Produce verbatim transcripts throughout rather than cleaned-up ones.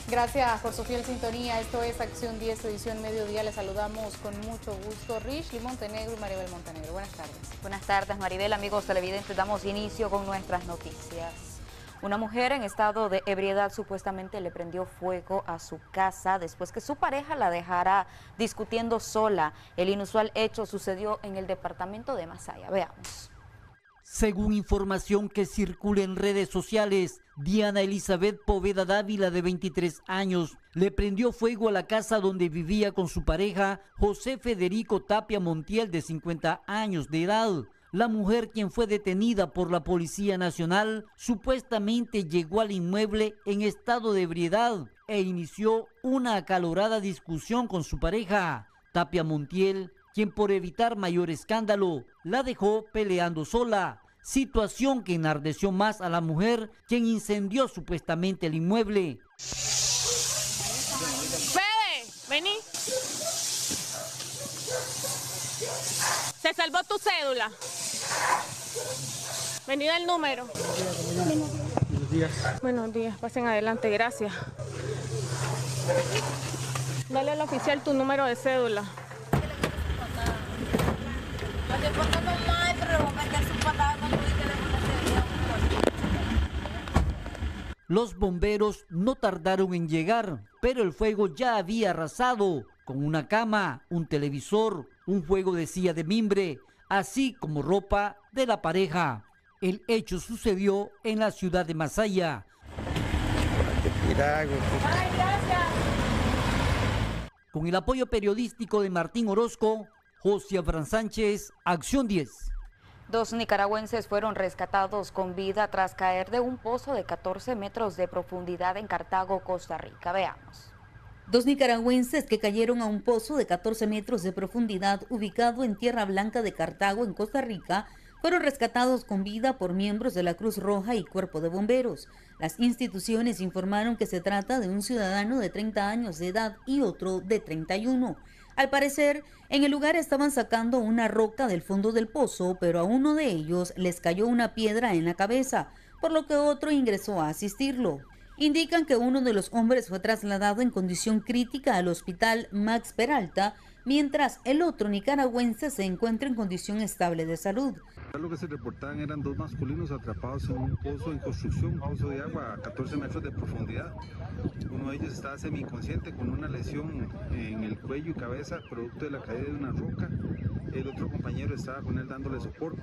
Gracias por su fiel sintonía. Esto es Acción diez, edición mediodía. Les saludamos con mucho gusto Rishley Montenegro y Maribel Montenegro. Buenas tardes. Buenas tardes, Maribel. Amigos televidentes, damos inicio con nuestras noticias. Una mujer en estado de ebriedad supuestamente le prendió fuego a su casa después que su pareja la dejara discutiendo sola. El inusual hecho sucedió en el departamento de Masaya. Veamos. Según información que circula en redes sociales, Diana Elizabeth Poveda Dávila, de veintitrés años, le prendió fuego a la casa donde vivía con su pareja, José Federico Tapia Montiel, de cincuenta años de edad. La mujer, quien fue detenida por la Policía Nacional, supuestamente llegó al inmueble en estado de ebriedad e inició una acalorada discusión con su pareja, Tapia Montiel, quien por evitar mayor escándalo la dejó peleando sola, situación que enardeció más a la mujer, quien incendió supuestamente el inmueble. Fede, vení. Se salvó tu cédula. Vení del número. Buenos días. Buenos días, pasen adelante, gracias. Dale al oficial tu número de cédula. Los bomberos no tardaron en llegar, pero el fuego ya había arrasado con una cama, un televisor, un juego de silla de mimbre, así como ropa de la pareja. El hecho sucedió en la ciudad de Masaya. Ay, gracias. Con el apoyo periodístico de Martín Orozco, José Abraham Sánchez, Acción diez. Dos nicaragüenses fueron rescatados con vida tras caer de un pozo de catorce metros de profundidad en Cartago, Costa Rica. Veamos. Dos nicaragüenses que cayeron a un pozo de catorce metros de profundidad ubicado en Tierra Blanca de Cartago, en Costa Rica, fueron rescatados con vida por miembros de la Cruz Roja y Cuerpo de Bomberos. Las instituciones informaron que se trata de un ciudadano de treinta años de edad y otro de treinta y uno. Al parecer, en el lugar estaban sacando una roca del fondo del pozo, pero a uno de ellos les cayó una piedra en la cabeza, por lo que otro ingresó a asistirlo. Indican que uno de los hombres fue trasladado en condición crítica al hospital Max Peralta, mientras el otro nicaragüense se encuentra en condición estable de salud. Lo que se reportaban eran dos masculinos atrapados en un pozo en construcción, un pozo de agua a catorce metros de profundidad. Uno de ellos estaba semi-inconsciente con una lesión en el cuello y cabeza producto de la caída de una roca. El otro compañero estaba con él dándole soporte.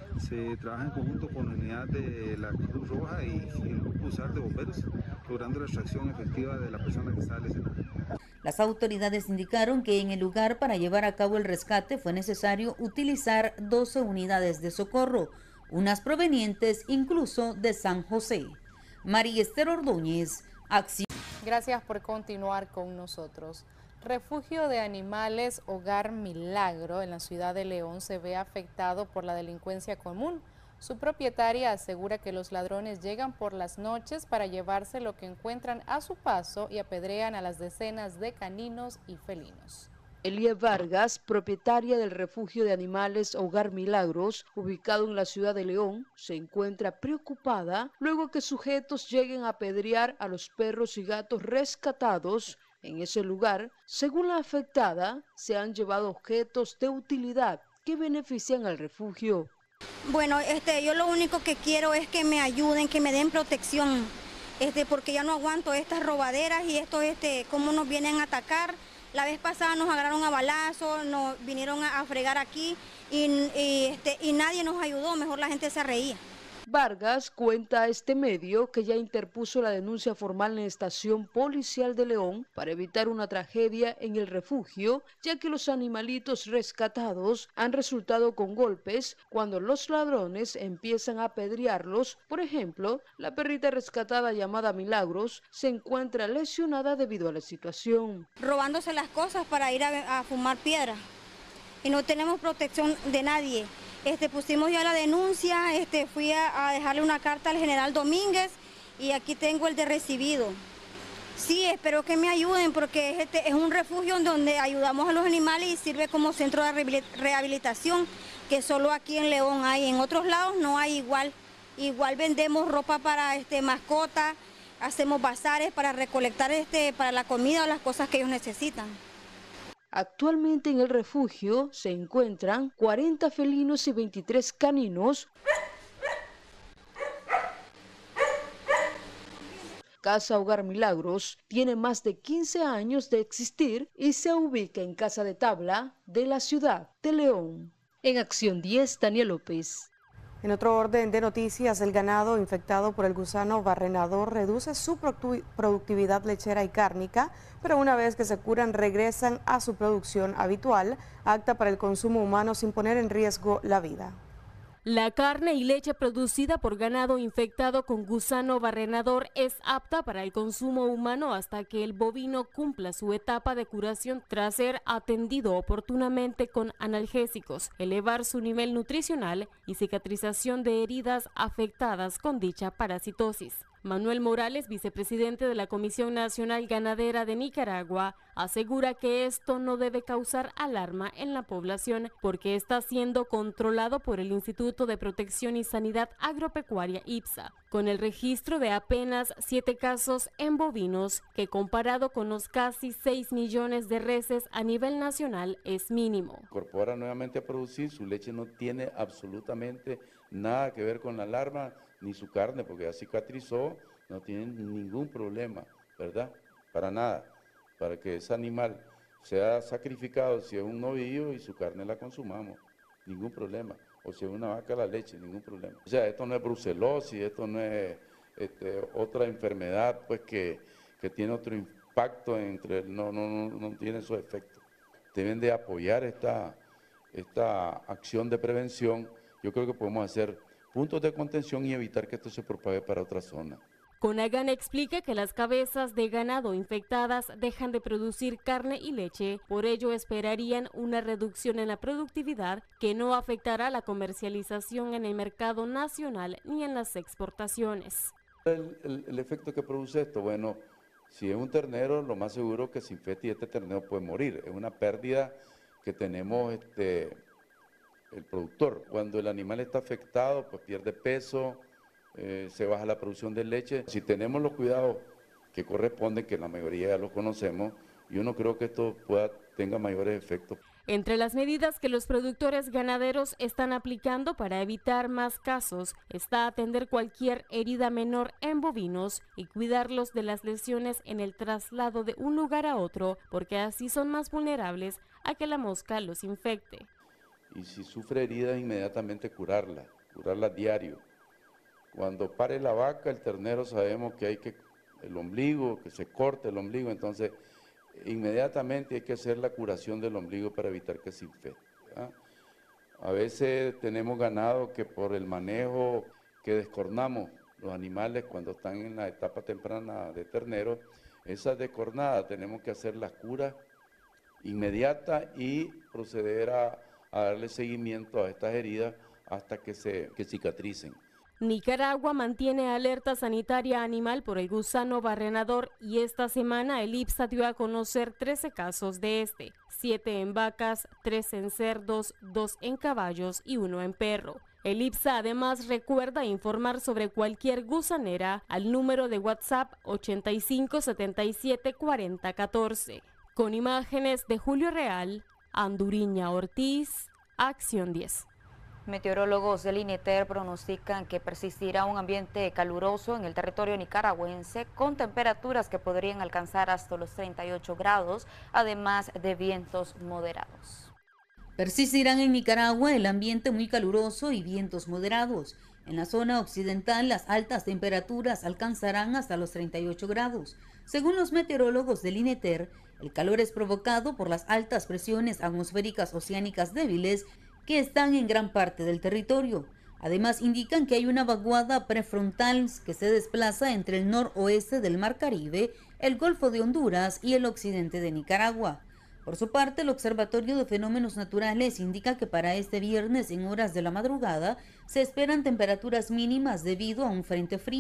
Se trabaja en conjunto con la unidad de la Cruz Roja y el grupo USAR de bomberos, logrando la extracción efectiva de la persona que estaba lesionada. Las autoridades indicaron que en el lugar para llevar a cabo el rescate fue necesario utilizar doce unidades de socorro, unas provenientes incluso de San José. María Esther Ordóñez, Acción. Gracias por continuar con nosotros. Refugio de Animales Hogar Milagro en la ciudad de León se ve afectado por la delincuencia común. Su propietaria asegura que los ladrones llegan por las noches para llevarse lo que encuentran a su paso y apedrean a las decenas de caninos y felinos. Elia Vargas, propietaria del refugio de animales Hogar Milagros, ubicado en la ciudad de León, se encuentra preocupada luego que sujetos lleguen a apedrear a los perros y gatos rescatados en ese lugar. Según la afectada, se han llevado objetos de utilidad que benefician al refugio. Bueno, este, yo lo único que quiero es que me ayuden, que me den protección, este, porque ya no aguanto estas robaderas y estos, este, cómo nos vienen a atacar. La vez pasada nos agarraron a balazos, nos vinieron a, a fregar aquí y, y, este, y nadie nos ayudó, mejor la gente se reía. Vargas cuenta a este medio que ya interpuso la denuncia formal en la estación policial de León para evitar una tragedia en el refugio, ya que los animalitos rescatados han resultado con golpes cuando los ladrones empiezan a apedrearlos. Por ejemplo, la perrita rescatada llamada Milagros se encuentra lesionada debido a la situación. Robándose las cosas para ir a, a fumar piedra y no tenemos protección de nadie. Este, pusimos ya la denuncia, este, fui a, a dejarle una carta al general Domínguez y aquí tengo el de recibido. Sí, espero que me ayuden porque este es un refugio donde ayudamos a los animales y sirve como centro de rehabilitación, que solo aquí en León hay, en otros lados no hay igual. Igual vendemos ropa para este, mascotas, hacemos bazares para recolectar este, para la comida o las cosas que ellos necesitan. Actualmente en el refugio se encuentran cuarenta felinos y veintitrés caninos. Casa Hogar Milagros tiene más de quince años de existir y se ubica en Casa de Tabla de la ciudad de León. En Acción diez, Daniel López. En otro orden de noticias, el ganado infectado por el gusano barrenador reduce su productividad lechera y cárnica, pero una vez que se curan regresan a su producción habitual, apta para el consumo humano sin poner en riesgo la vida. La carne y leche producida por ganado infectado con gusano barrenador es apta para el consumo humano hasta que el bovino cumpla su etapa de curación tras ser atendido oportunamente con analgésicos, elevar su nivel nutricional y cicatrización de heridas afectadas con dicha parasitosis. Manuel Morales, vicepresidente de la Comisión Nacional Ganadera de Nicaragua, asegura que esto no debe causar alarma en la población porque está siendo controlado por el Instituto de Protección y Sanidad Agropecuaria I P S A, con el registro de apenas siete casos en bovinos, que comparado con los casi seis millones de reses a nivel nacional es mínimo. Incorpora nuevamente a producir, su leche no tiene absolutamente nada que ver con la alarma, ni su carne, porque ya cicatrizó, no tiene ningún problema, ¿verdad? Para nada, para que ese animal sea sacrificado, si es un novillo, y su carne la consumamos, ningún problema. O si es una vaca, la leche, ningún problema. O sea, esto no es brucelosis, esto no es este, otra enfermedad, pues que, que tiene otro impacto, entre no, no, no, no tiene esos efectos. Deben de apoyar esta, esta acción de prevención. Yo creo que podemos hacer puntos de contención y evitar que esto se propague para otra zona. Conagan explica que las cabezas de ganado infectadas dejan de producir carne y leche, por ello esperarían una reducción en la productividad que no afectará la comercialización en el mercado nacional ni en las exportaciones. El, el, el efecto que produce esto, bueno, si es un ternero, lo más seguro que se infecte y este ternero puede morir. Es una pérdida que tenemos este, el productor. Cuando el animal está afectado, pues pierde peso, eh, se baja la producción de leche. Si tenemos los cuidados que corresponden, que la mayoría ya los conocemos, yo no creo que esto pueda, tenga mayores efectos. Entre las medidas que los productores ganaderos están aplicando para evitar más casos está atender cualquier herida menor en bovinos y cuidarlos de las lesiones en el traslado de un lugar a otro, porque así son más vulnerables a que la mosca los infecte. Y si sufre heridas, inmediatamente curarla, curarla diario. Cuando pare la vaca, el ternero, sabemos que hay que, el ombligo, que se corte el ombligo, entonces inmediatamente hay que hacer la curación del ombligo para evitar que se infecte, ¿verdad? A veces tenemos ganado que por el manejo que descornamos los animales cuando están en la etapa temprana de ternero, esas descornadas tenemos que hacer las curas inmediatas y proceder a, a darle seguimiento a estas heridas hasta que se que cicatricen. Nicaragua mantiene alerta sanitaria animal por el gusano barrenador y esta semana el I P S A dio a conocer trece casos de este, siete en vacas, tres en cerdos, dos en caballos y uno en perro. El I P S A además recuerda informar sobre cualquier gusanera al número de WhatsApp ochenta y cinco setenta y siete cuarenta catorce. Con imágenes de Julio Real, Anduriña Ortiz, Acción diez. Meteorólogos del INETER pronostican que persistirá un ambiente caluroso en el territorio nicaragüense con temperaturas que podrían alcanzar hasta los treinta y ocho grados, además de vientos moderados. Persistirán en Nicaragua el ambiente muy caluroso y vientos moderados. En la zona occidental, las altas temperaturas alcanzarán hasta los treinta y ocho grados. Según los meteorólogos del INETER, el calor es provocado por las altas presiones atmosféricas oceánicas débiles que están en gran parte del territorio. Además, indican que hay una vaguada prefrontal que se desplaza entre el noroeste del Mar Caribe, el Golfo de Honduras y el occidente de Nicaragua. Por su parte, el Observatorio de Fenómenos Naturales indica que para este viernes, en horas de la madrugada, se esperan temperaturas mínimas debido a un frente frío.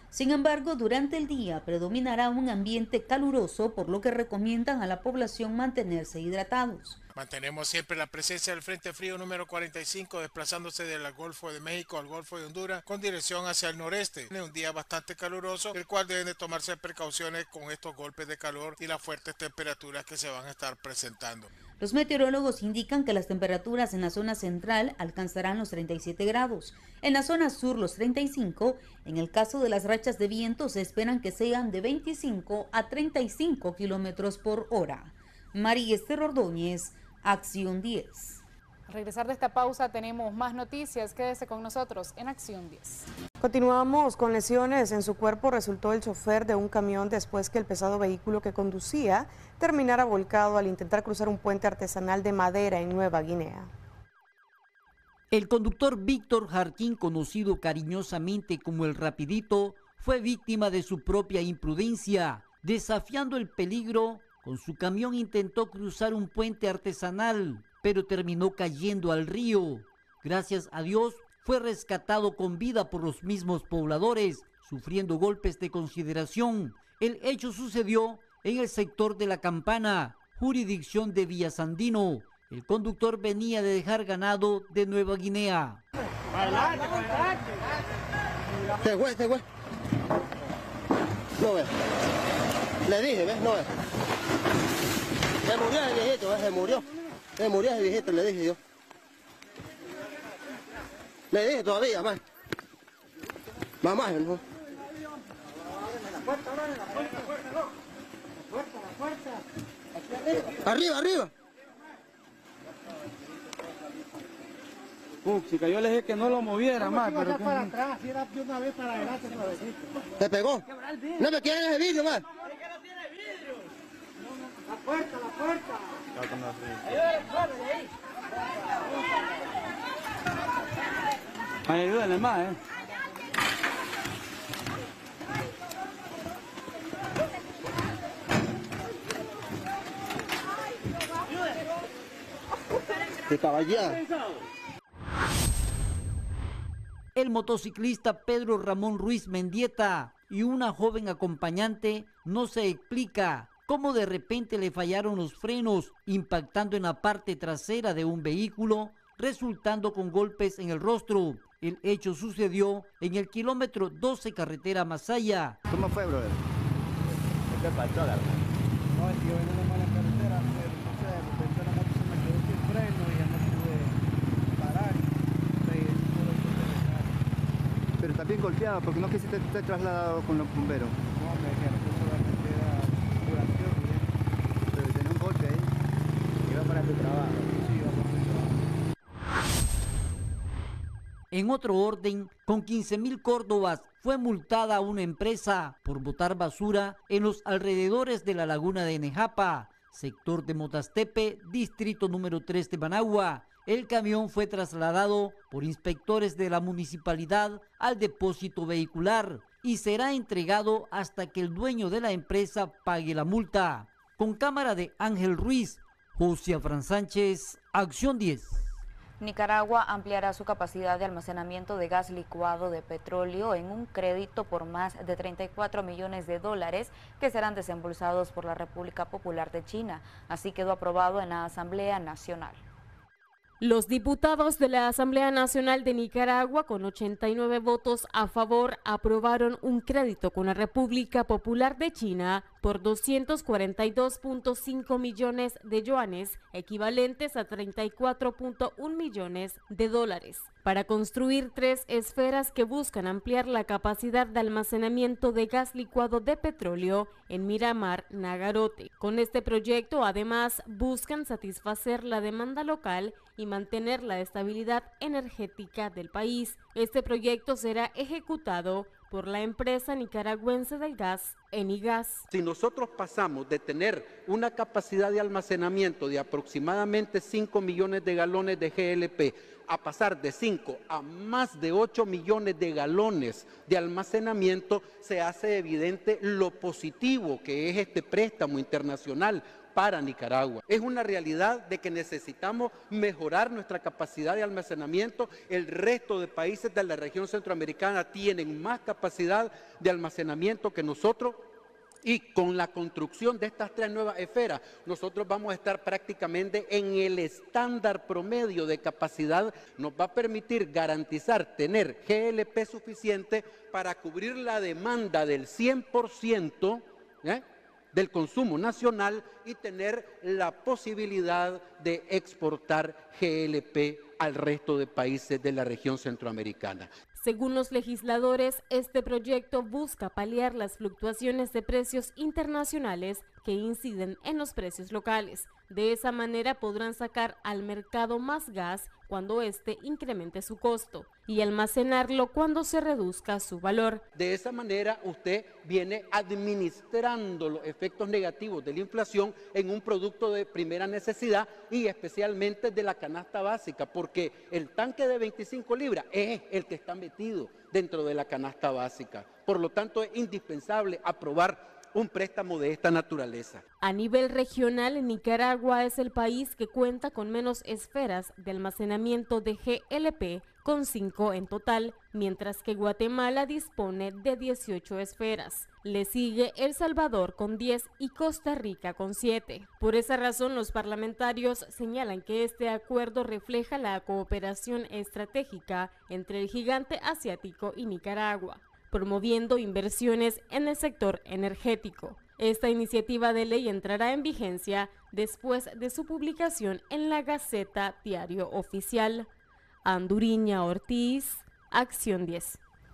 Sin embargo, durante el día predominará un ambiente caluroso, por lo que recomiendan a la población mantenerse hidratados. Mantenemos siempre la presencia del Frente Frío número cuarenta y cinco desplazándose del Golfo de México al Golfo de Honduras con dirección hacia el noreste. Es un día bastante caluroso, el cual deben de tomarse precauciones con estos golpes de calor y las fuertes temperaturas que se van a estar presentando. Los meteorólogos indican que las temperaturas en la zona central alcanzarán los treinta y siete grados, en la zona sur los treinta y cinco, en el caso de las rachas de viento se esperan que sean de veinticinco a treinta y cinco kilómetros por hora. María Esther Ordóñez, Acción diez. Al regresar de esta pausa tenemos más noticias, quédese con nosotros en Acción diez. Continuamos con lesiones en su cuerpo. Resultó el chofer de un camión después que el pesado vehículo que conducía terminara volcado al intentar cruzar un puente artesanal de madera en Nueva Guinea. El conductor Víctor Jarquín, conocido cariñosamente como el Rapidito, fue víctima de su propia imprudencia. Desafiando el peligro, con su camión intentó cruzar un puente artesanal, pero terminó cayendo al río. Gracias a Dios, fue rescatado con vida por los mismos pobladores, sufriendo golpes de consideración. El hecho sucedió en el sector de La Campana, jurisdicción de Villasandino. El conductor venía de dejar ganado de Nueva Guinea. Se fue, se fue. No ve. Le dije, ¿ves? No ve. Se murió el viejito, ¿ves? Se murió. Se murió el viejito, le dije yo. Le dije todavía, más. Mamá, ¿no? Arriba, arriba. Uh, chica, yo le dije que no lo moviera más, pero que... para atrás, si era de una vez para adelante, ¿te pegó? No me quieren ese vidrio, más. La puerta, la puerta. Ay, ayúdenle más, eh. De caballada. El motociclista Pedro Ramón Ruiz Mendieta y una joven acompañante no se explica cómo de repente le fallaron los frenos, impactando en la parte trasera de un vehículo, resultando con golpes en el rostro. El hecho sucedió en el kilómetro doce carretera Masaya. ¿Cómo fue, brother? ¿Qué pasó, la verdad? No, es que yo venía en una mala carretera, pero no sé, de repente la moto se me quedó sin freno y ya no pude parar. Pero está bien golpeado, porque no quisiste estar trasladado con los bomberos. No, me dijeron que solamente era curación y ya. Pero tenía un golpe ahí. Iba para tu trabajo. Sí, iba para tu trabajo. En otro orden, con quince mil córdobas fue multada una empresa por botar basura en los alrededores de la laguna de Nejapa, sector de Motastepe, distrito número tres de Managua. El camión fue trasladado por inspectores de la municipalidad al depósito vehicular y será entregado hasta que el dueño de la empresa pague la multa. Con cámara de Ángel Ruiz, José Afran Sánchez, Acción diez. Nicaragua ampliará su capacidad de almacenamiento de gas licuado de petróleo en un crédito por más de treinta y cuatro millones de dólares que serán desembolsados por la República Popular de China. Así quedó aprobado en la Asamblea Nacional. Los diputados de la Asamblea Nacional de Nicaragua, con ochenta y nueve votos a favor, aprobaron un crédito con la República Popular de China por doscientos cuarenta y dos punto cinco millones de yuanes, equivalentes a treinta y cuatro punto uno millones de dólares, para construir tres esferas que buscan ampliar la capacidad de almacenamiento de gas licuado de petróleo en Miramar, Nagarote. Con este proyecto, además, buscan satisfacer la demanda local y mantener la estabilidad energética del país. Este proyecto será ejecutado por la empresa nicaragüense del gas, Enigas. Si nosotros pasamos de tener una capacidad de almacenamiento de aproximadamente cinco millones de galones de G L P a pasar de cinco a más de ocho millones de galones de almacenamiento, se hace evidente lo positivo que es este préstamo internacional para Nicaragua. Es una realidad de que necesitamos mejorar nuestra capacidad de almacenamiento. El resto de países de la región centroamericana tienen más capacidad de almacenamiento que nosotros. Y con la construcción de estas tres nuevas esferas, nosotros vamos a estar prácticamente en el estándar promedio de capacidad. Nos va a permitir garantizar tener G L P suficiente para cubrir la demanda del cien por ciento ¿eh? del consumo nacional y tener la posibilidad de exportar G L P al resto de países de la región centroamericana. Según los legisladores, este proyecto busca paliar las fluctuaciones de precios internacionales que inciden en los precios locales. De esa manera podrán sacar al mercado más gas cuando éste incremente su costo y almacenarlo cuando se reduzca su valor. De esa manera usted viene administrando los efectos negativos de la inflación en un producto de primera necesidad y especialmente de la canasta básica, porque el tanque de veinticinco libras es el que está metido dentro de la canasta básica. Por lo tanto, es indispensable aprobar un préstamo de esta naturaleza. A nivel regional, Nicaragua es el país que cuenta con menos esferas de almacenamiento de G L P, con cinco en total, mientras que Guatemala dispone de dieciocho esferas. Le sigue El Salvador con diez y Costa Rica con siete. Por esa razón, los parlamentarios señalan que este acuerdo refleja la cooperación estratégica entre el gigante asiático y Nicaragua, promoviendo inversiones en el sector energético. Esta iniciativa de ley entrará en vigencia después de su publicación en la Gaceta Diario Oficial. Anduriña Ortiz, Acción diez.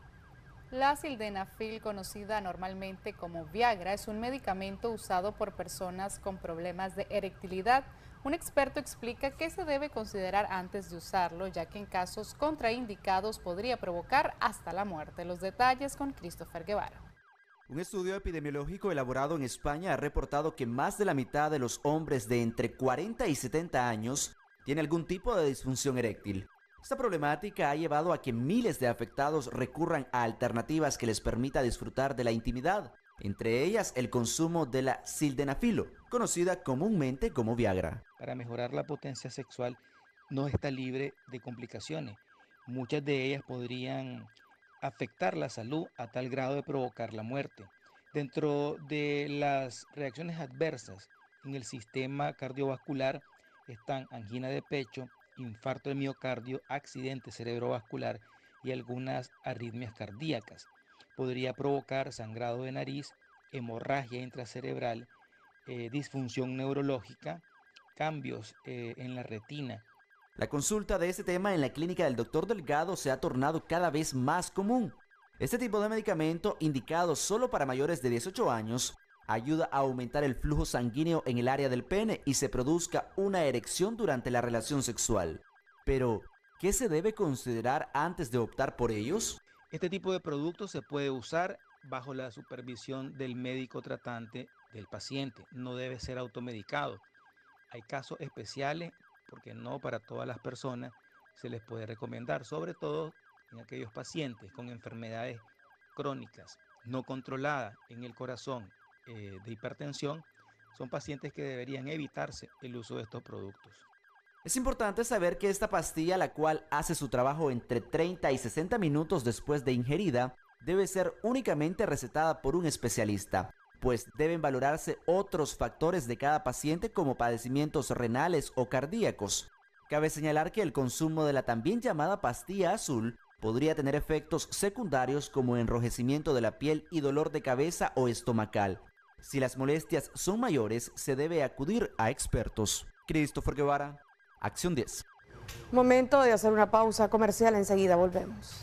La sildenafil, conocida normalmente como Viagra, es un medicamento usado por personas con problemas de erectilidad. Un experto explica qué se debe considerar antes de usarlo, ya que en casos contraindicados podría provocar hasta la muerte. Los detalles con Christopher Guevara. Un estudio epidemiológico elaborado en España ha reportado que más de la mitad de los hombres de entre cuarenta y setenta años tiene algún tipo de disfunción eréctil. Esta problemática ha llevado a que miles de afectados recurran a alternativas que les permita disfrutar de la intimidad, entre ellas el consumo de la sildenafil, conocida comúnmente como Viagra. Para mejorar la potencia sexual no está libre de complicaciones. Muchas de ellas podrían afectar la salud a tal grado de provocar la muerte. Dentro de las reacciones adversas en el sistema cardiovascular están angina de pecho, infarto de miocardio, accidente cerebrovascular y algunas arritmias cardíacas. Podría provocar sangrado de nariz, hemorragia intracerebral, eh, disfunción neurológica, cambios eh, en la retina. La consulta de este tema en la clínica del doctor Delgado se ha tornado cada vez más común. Este tipo de medicamento, indicado solo para mayores de dieciocho años, ayuda a aumentar el flujo sanguíneo en el área del pene y se produzca una erección durante la relación sexual. Pero, ¿qué se debe considerar antes de optar por ellos? Este tipo de producto se puede usar bajo la supervisión del médico tratante del paciente. No debe ser automedicado. Hay casos especiales porque no para todas las personas se les puede recomendar, sobre todo en aquellos pacientes con enfermedades crónicas no controladas en el corazón, eh, de hipertensión. Son pacientes que deberían evitarse el uso de estos productos. Es importante saber que esta pastilla, la cual hace su trabajo entre treinta y sesenta minutos después de ingerida, debe ser únicamente recetada por un especialista, pues deben valorarse otros factores de cada paciente como padecimientos renales o cardíacos. Cabe señalar que el consumo de la también llamada pastilla azul podría tener efectos secundarios como enrojecimiento de la piel y dolor de cabeza o estomacal. Si las molestias son mayores, se debe acudir a expertos. Christopher Guevara, Acción diez. Momento de hacer una pausa comercial, enseguida volvemos.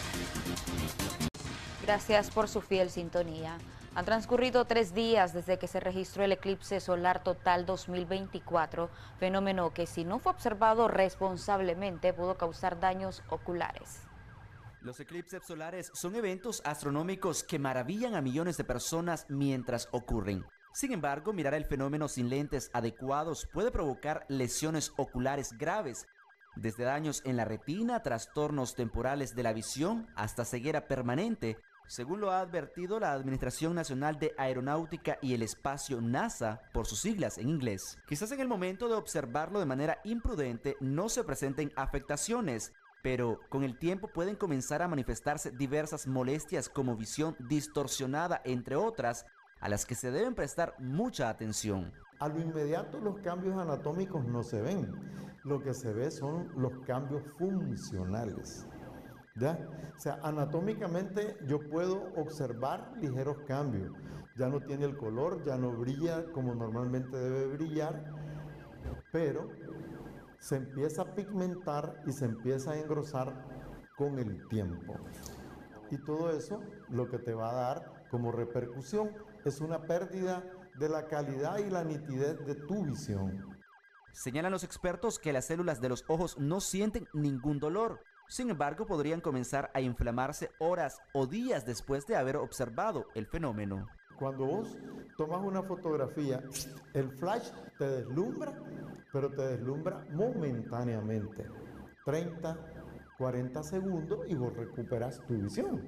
Gracias por su fiel sintonía. Han transcurrido tres días desde que se registró el eclipse solar total dos mil veinticuatro, fenómeno que si no fue observado responsablemente pudo causar daños oculares. Los eclipses solares son eventos astronómicos que maravillan a millones de personas mientras ocurren. Sin embargo, mirar el fenómeno sin lentes adecuados puede provocar lesiones oculares graves, desde daños en la retina, trastornos temporales de la visión, hasta ceguera permanente, Según lo ha advertido la Administración Nacional de Aeronáutica y el Espacio, NASA, por sus siglas en inglés. Quizás en el momento de observarlo de manera imprudente no se presenten afectaciones, pero con el tiempo pueden comenzar a manifestarse diversas molestias como visión distorsionada, entre otras, a las que se deben prestar mucha atención. A lo inmediato los cambios anatómicos no se ven, lo que se ve son los cambios funcionales. ¿Ya? O sea, anatómicamente yo puedo observar ligeros cambios. Ya no tiene el color, ya no brilla como normalmente debe brillar, pero se empieza a pigmentar y se empieza a engrosar con el tiempo. Y todo eso lo que te va a dar como repercusión es una pérdida de la calidad y la nitidez de tu visión. Señalan los expertos que las células de los ojos no sienten ningún dolor. Sin embargo, podrían comenzar a inflamarse horas o días después de haber observado el fenómeno. Cuando vos tomas una fotografía, el flash te deslumbra, pero te deslumbra momentáneamente. treinta, cuarenta segundos y vos recuperas tu visión.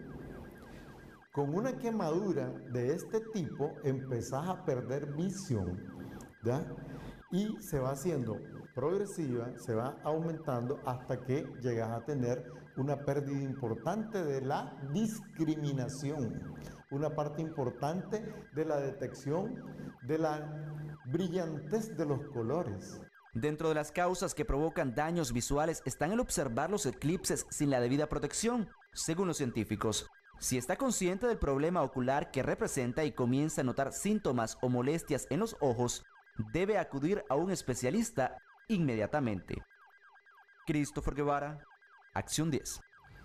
Con una quemadura de este tipo empezás a perder visión, ¿ya? Y se va haciendo progresiva, se va aumentando hasta que llegas a tener una pérdida importante de la discriminación, una parte importante de la detección de la brillantez de los colores. Dentro de las causas que provocan daños visuales están el observar los eclipses sin la debida protección, según los científicos. Si está consciente del problema ocular que representa y comienza a notar síntomas o molestias en los ojos, debe acudir a un especialista inmediatamente. Christopher Guevara, Acción diez.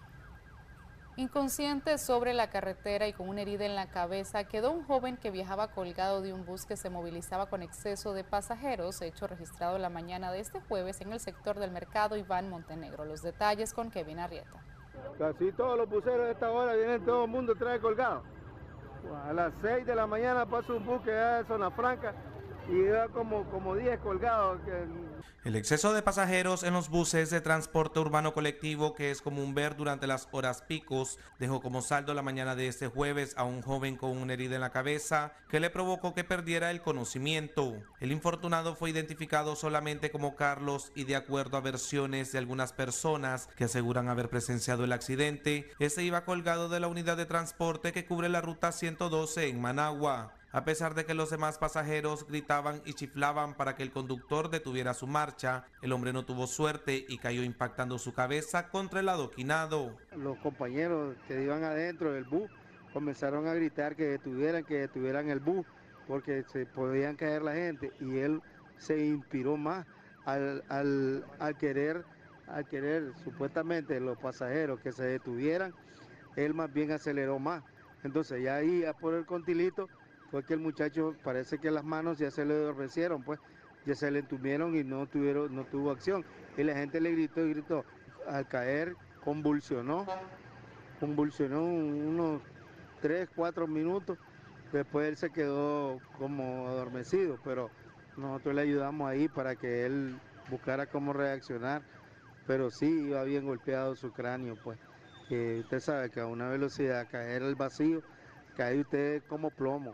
Inconsciente sobre la carretera y con una herida en la cabeza quedó un joven que viajaba colgado de un bus que se movilizaba con exceso de pasajeros, hecho registrado la mañana de este jueves en el sector del mercado Iván Montenegro. Los detalles con Kevin Arrieta. Casi todos los buceros de esta hora vienen, todo el mundo trae colgado. A las seis de la mañana pasa un bus que va de Zona Franca y da como, como diez colgados. El exceso de pasajeros en los buses de transporte urbano colectivo, que es común ver durante las horas picos, dejó como saldo la mañana de este jueves a un joven con una herida en la cabeza que le provocó que perdiera el conocimiento. El infortunado fue identificado solamente como Carlos y, de acuerdo a versiones de algunas personas que aseguran haber presenciado el accidente, este iba colgado de la unidad de transporte que cubre la ruta ciento doce en Managua. A pesar de que los demás pasajeros gritaban y chiflaban para que el conductor detuviera su marcha, el hombre no tuvo suerte y cayó impactando su cabeza contra el adoquinado. Los compañeros que iban adentro del bus comenzaron a gritar que detuvieran, que detuvieran el bus, porque se podían caer la gente, y él se inspiró más al, al, al querer, al querer supuestamente los pasajeros que se detuvieran, él más bien aceleró más. Entonces ya ahí, ya por el contilito, fue que el muchacho parece que las manos ya se le adormecieron, pues ya se le entumieron y no tuvieron, no tuvo acción. Y la gente le gritó y gritó. Al caer convulsionó, convulsionó unos tres, cuatro minutos. Después él se quedó como adormecido, pero nosotros le ayudamos ahí para que él buscara cómo reaccionar. Pero sí iba bien golpeado su cráneo, pues. Que usted sabe que a una velocidad caer al vacío, cae usted como plomo.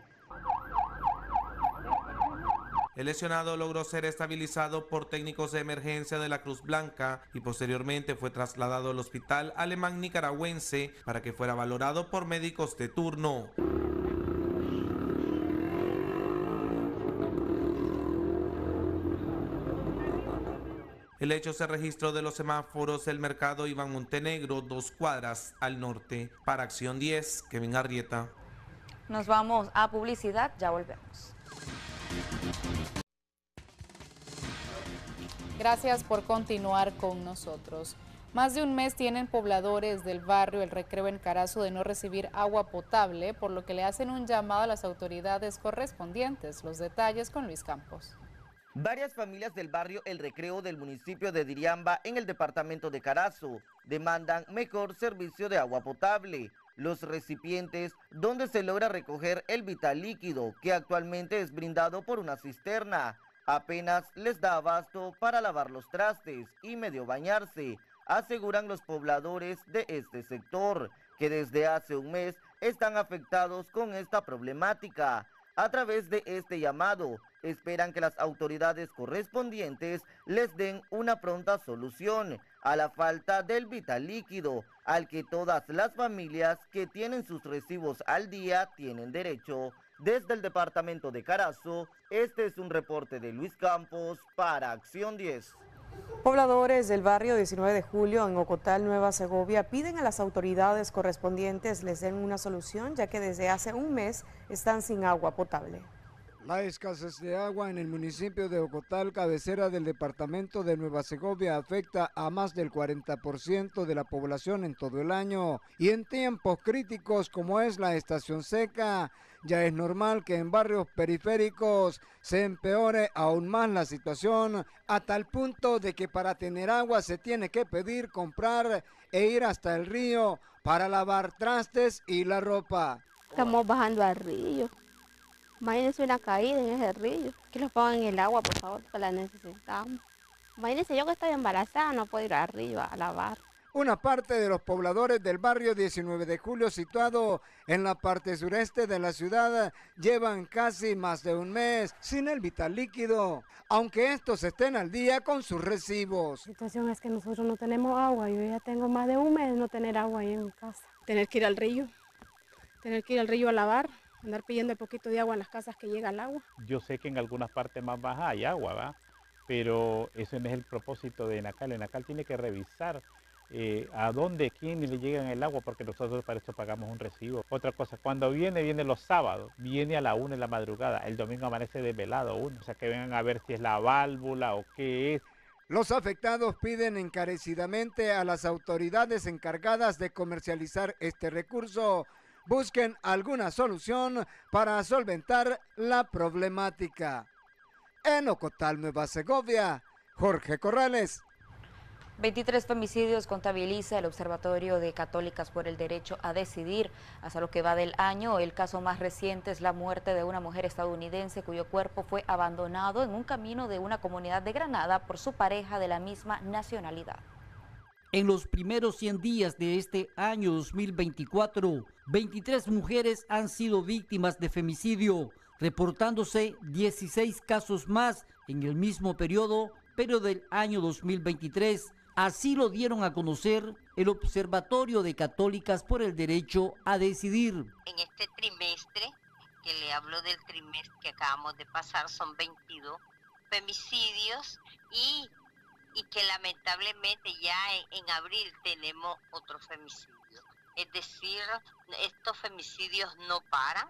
El lesionado logró ser estabilizado por técnicos de emergencia de la Cruz Blanca y posteriormente fue trasladado al hospital alemán nicaragüense para que fuera valorado por médicos de turno. El hecho se registró de los semáforos del mercado Iván Montenegro, dos cuadras al norte. Para Acción diez, Kevin Arrieta. Nos vamos a publicidad, ya volvemos. Gracias por continuar con nosotros. Más de un mes tienen pobladores del barrio El Recreo en Carazo de no recibir agua potable, por lo que le hacen un llamado a las autoridades correspondientes. Los detalles con Luis Campos. Varias familias del barrio El Recreo del municipio de Diriamba, en el departamento de Carazo, demandan mejor servicio de agua potable. Los recipientes donde se logra recoger el vital líquido, que actualmente es brindado por una cisterna, apenas les da abasto para lavar los trastes y medio bañarse, aseguran los pobladores de este sector, que desde hace un mes están afectados con esta problemática. A través de este llamado, esperan que las autoridades correspondientes les den una pronta solución a la falta del vital líquido, al que todas las familias que tienen sus recibos al día tienen derecho. Desde el departamento de Carazo, este es un reporte de Luis Campos para Acción diez. Pobladores del barrio diecinueve de julio en Ocotal, Nueva Segovia, piden a las autoridades correspondientes les den una solución, ya que desde hace un mes están sin agua potable. La escasez de agua en el municipio de Ocotal, cabecera del departamento de Nueva Segovia, afecta a más del cuarenta por ciento de la población en todo el año. Y en tiempos críticos como es la estación seca, ya es normal que en barrios periféricos se empeore aún más la situación, a tal punto de que para tener agua se tiene que pedir, comprar e ir hasta el río para lavar trastes y la ropa. Estamos bajando al río. Imagínense una caída en ese río. Que lo pongan en el agua, por favor, que la necesitamos. Imagínense yo que estoy embarazada, no puedo ir al río a lavar. Una parte de los pobladores del barrio diecinueve de julio, situado en la parte sureste de la ciudad, llevan casi más de un mes sin el vital líquido, aunque estos estén al día con sus recibos. La situación es que nosotros no tenemos agua. Yo ya tengo más de un mes de no tener agua ahí en casa. Tener que ir al río, tener que ir al río a lavar, andar pidiendo el poquito de agua en las casas que llega el agua. Yo sé que en algunas partes más bajas hay agua, ¿va? Pero ese no es el propósito de ENACAL. ENACAL tiene que revisar eh, a dónde, quién le llega el agua, porque nosotros para eso pagamos un recibo. Otra cosa, cuando viene, viene los sábados, viene a la una de la madrugada, el domingo amanece desvelado uno, o sea que vengan a ver si es la válvula o qué es. Los afectados piden encarecidamente a las autoridades encargadas de comercializar este recurso busquen alguna solución para solventar la problemática. En Ocotal, Nueva Segovia, Jorge Corrales. veintitrés femicidios contabiliza el Observatorio de Católicas por el Derecho a Decidir. Hasta lo que va del año, el caso más reciente es la muerte de una mujer estadounidense cuyo cuerpo fue abandonado en un camino de una comunidad de Granada por su pareja de la misma nacionalidad. En los primeros cien días de este año dos mil veinticuatro, veintitrés mujeres han sido víctimas de femicidio, reportándose dieciséis casos más en el mismo periodo, pero del año dos mil veintitrés. Así lo dieron a conocer el Observatorio de Católicas por el Derecho a Decidir. En este trimestre, que le hablo del trimestre que acabamos de pasar, son veintidós femicidios y, y que lamentablemente ya en, en abril tenemos otro femicidio. Es decir, estos femicidios no paran.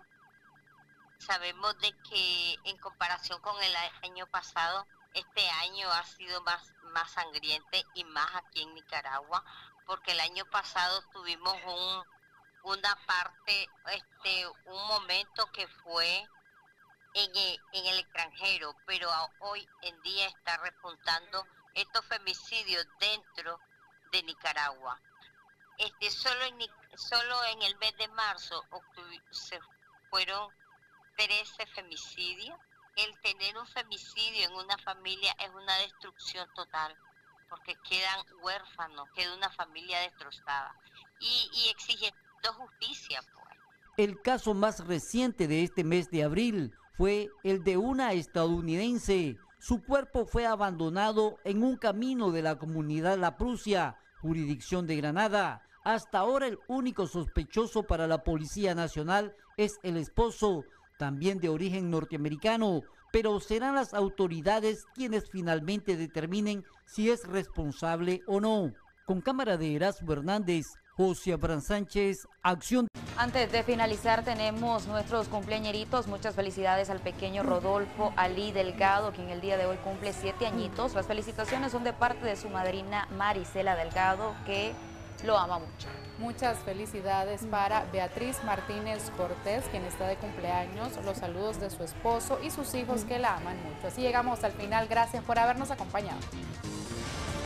Sabemos de que en comparación con el año pasado, este año ha sido más, más sangriente y más aquí en Nicaragua, porque el año pasado tuvimos un, una parte, este, un momento que fue en el, en el extranjero, pero hoy en día está repuntando estos femicidios dentro de Nicaragua. Este, solo, en, solo en el mes de marzo se fueron trece femicidios. El tener un femicidio en una familia es una destrucción total, porque quedan huérfanos, queda una familia destrozada y, y exigiendo justicia, pues. El caso más reciente de este mes de abril fue el de una estadounidense. Su cuerpo fue abandonado en un camino de la comunidad La Prusia, jurisdicción de Granada. Hasta ahora el único sospechoso para la Policía Nacional es el esposo, también de origen norteamericano, pero serán las autoridades quienes finalmente determinen si es responsable o no. Con cámara de Erasmo Hernández, José Abraham Sánchez, Acción. Antes de finalizar tenemos nuestros cumpleañeritos. Muchas felicidades al pequeño Rodolfo Ali Delgado, quien el día de hoy cumple siete añitos. Las felicitaciones son de parte de su madrina Marisela Delgado, que lo ama mucho. Muchas felicidades para Beatriz Martínez Cortés, quien está de cumpleaños. Los saludos de su esposo y sus hijos que la aman mucho. Así llegamos al final. Gracias por habernos acompañado.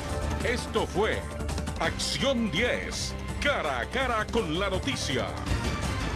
Esto fue Acción diez, cara a cara con la noticia.